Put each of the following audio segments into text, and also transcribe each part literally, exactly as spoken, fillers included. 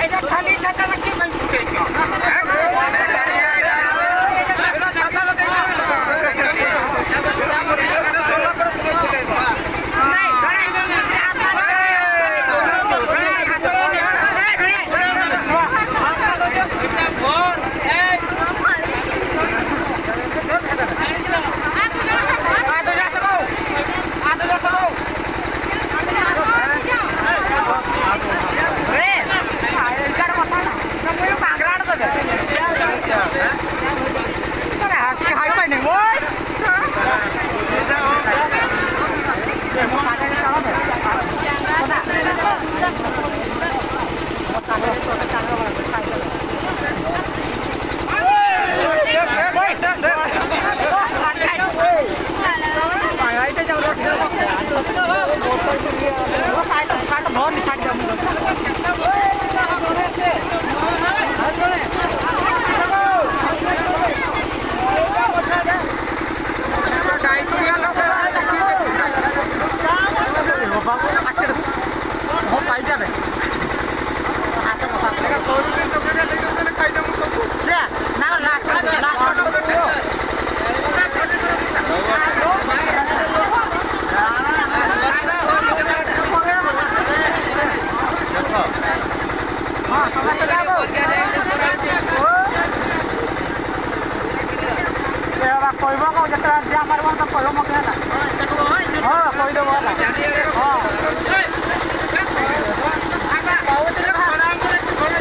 कहबो को जतरा जे हमर मन तो कहबो मके ना हां कहि देबो हां आगा बहुत रे खराब करे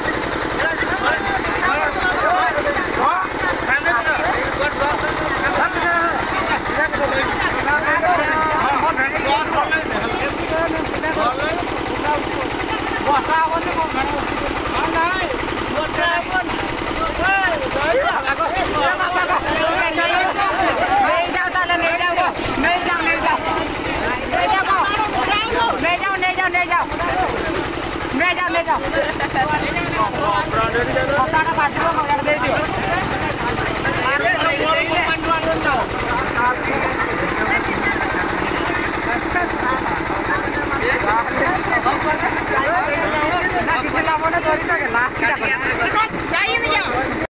हां खाने ना बड़ बसा होने को हां नहीं बसा अपन ए लागो ले जाओ ले जाओ पता ना बात को हम दे दियो आगे नहीं दे पंडवाल दो ना किसी ना बोले धरी तो लास्ट